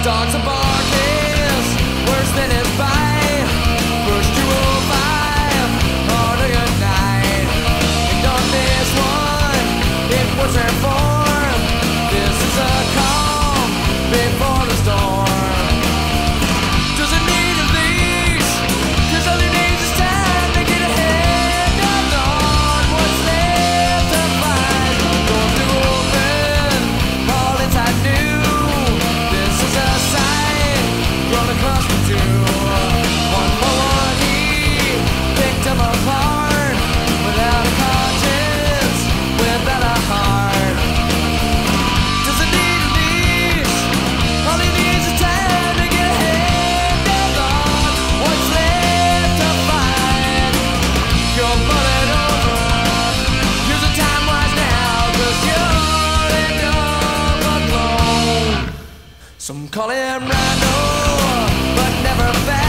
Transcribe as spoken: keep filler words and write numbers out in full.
Dogs are barking, worse than his bite. Push two oh five, harder your night. And on this one, it was their form. This is a calm before the storm. Doesn't need a leash, cause all he needs is time to get ahead. Not on what's left to find. Going to open, all inside new. This is a sight, grown across the two. One for one, he picked them apart. Without a conscience, without a heart. Doesn't need a leash, all he needs is time to get ahead. Not on what's left to find. You're mulling over, use the time wise now, cause you're in your alone. Some call him Rhino, but never back.